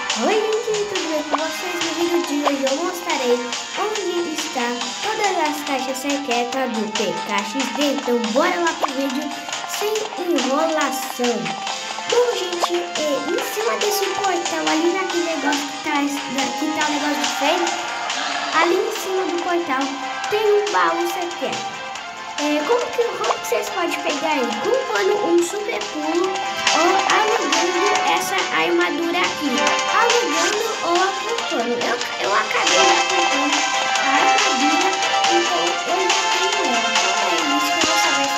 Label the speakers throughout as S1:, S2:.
S1: Oi gente, tudo bem com vocês? No vídeo de hoje eu mostrarei onde está todas as caixas secretas do PKXD. Então bora lá pro vídeo sem enrolação. Bom gente, em cima desse portal, ali naquele negócio que tá o negócio de freio, ali em cima do portal tem um baú secreto. Como que vocês podem pegar ele? Comprando um super pulo ou alugando essa armadura aqui. Alugando ou comprando. Eu acabei comprando a armadura, então eu já tenho ela. Então é isso que eu vou saber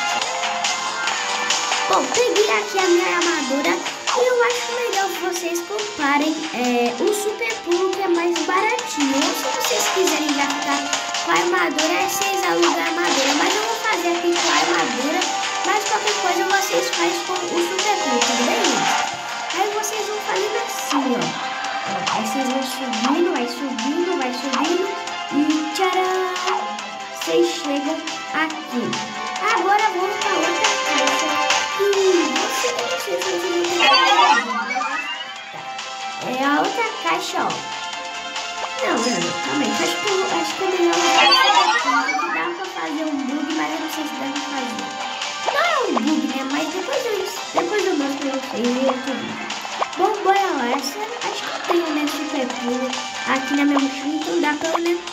S1: se eu... Bom, peguei aqui a minha armadura e eu acho legal vocês comprarem o super pulo, que é mais baratinho. Ou se vocês quiserem já ficar com a armadura, vocês alugam a armadura, mas eu vou fazer aqui com a armadura, mas qualquer coisa vocês fazem com o super pulo, tudo bem? Aí vocês vão fazendo assim, ó. Aí vocês vão subindo, vai subindo e tcharam! Vocês chegam aqui. Agora vamos para outra caixa. Você não sei se vocês vão pegar. A outra caixa, ó. Não, calma aí, acho que é melhor dá pra fazer um bug, mas eu não sei se dá pra fazer. Não é um bug, né? Mas depois eu mostro pra vocês. Bom, bora lá. Acho que eu tenho, né, super pulo aqui na minha mochila, então dá pra, né?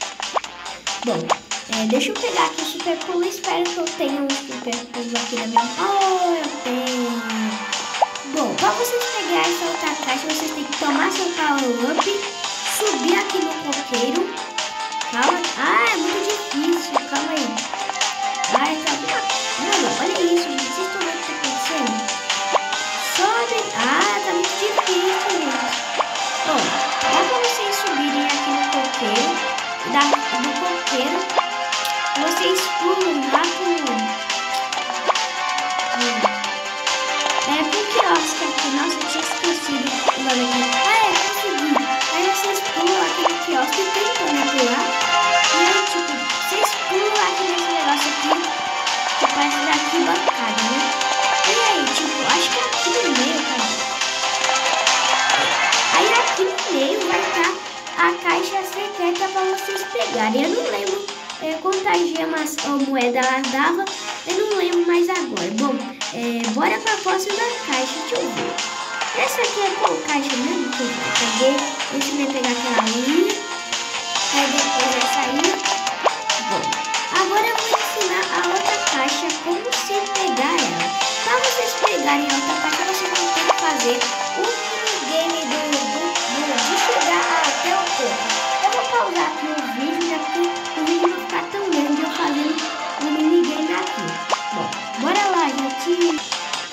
S1: Bom, deixa eu pegar aqui o super pulo. Espero que eu tenha um super pulo aqui na minha... Oh, eu tenho. Bom, pra vocês pegarem essa outra caixa, vocês têm que tomar seu power up, subir aqui no coqueiro. Calma. É muito difícil. Calma aí. Mano, olha isso, gente. Vocês estão vendo o que tá acontecendo? Sobe. Tá muito difícil, gente. Bom, dá pra vocês subirem aqui no coqueiro. Do coqueiro, vocês pulam lá pro quiosque aqui. Nossa, eu tinha esquecido o nome aqui. Consegui. Aí vocês pulam aqui no quiosque e tentam, né, pular. E aí, tipo, vocês pulam aqui nesse negócio aqui, que parece daqui bancada, né? E aí, tipo, acho que aqui no meio, cara. Aí aqui no meio vai estar a caixa secreta pra vocês pegarem. Eu não lembro quantas gemas ou moeda ela dava, eu não lembro mais agora. Bom, bora pra próxima caixa, deixa eu ver. Essa aqui é qual caixa mesmo que eu peguei? Eu ensinei a pegar aquela linha. Aí depois essa aí. Bom, agora eu vou ensinar a outra caixa, como você pegar ela. Para vocês pegarem a outra caixa, vocês vão ter que fazer o minigame de chegar até o topo. Eu vou pausar aqui o vídeo, já que o vídeo não ficar tão grande eu fazendo o minigame aqui. Bom, bora lá, gente.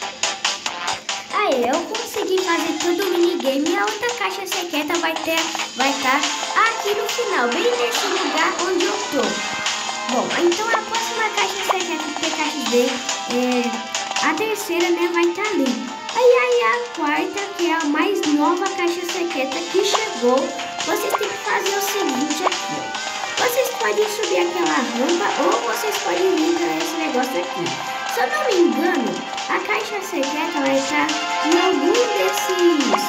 S1: Aí, eu consegui fazer todo o minigame e a outra caixa secreta vai estar aqui no final, bem nesse lugar onde eu tô. Bom, então a próxima caixa secreta do PKXD, a terceira, né, vai estar ali. Aí a quarta, que é a mais nova caixa secreta que chegou, vocês têm que fazer o seguinte aqui, ó. Vocês podem subir aquela rampa ou vocês podem vir para esse negócio aqui. Se eu não me engano, a caixa secreta vai estar em algum desses...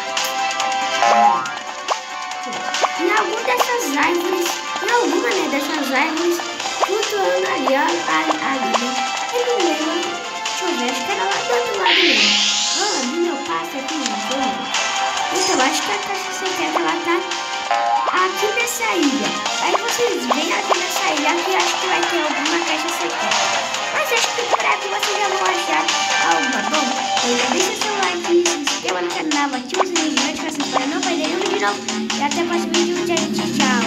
S1: Em alguma dessas árvores, em alguma, né, dessas árvores flutuando ali, ó, ali, né? Eu não lembro, deixa eu ver, acho que era lá do outro lado mesmo. Do meu passo aqui, gente. Então, acho que a caixa secreta ela tá aqui nessa ilha. Aí vocês vêm aqui nessa ilha, aqui acho que vai ter alguma caixa secreta. Mas acho que por aqui vocês já vão achar alguma. Bom, deixa seu like, se inscreva no canal, ativa o sininho de notificações para não perder nenhum vídeo novo. E até o próximo vídeo, gente. Tchau.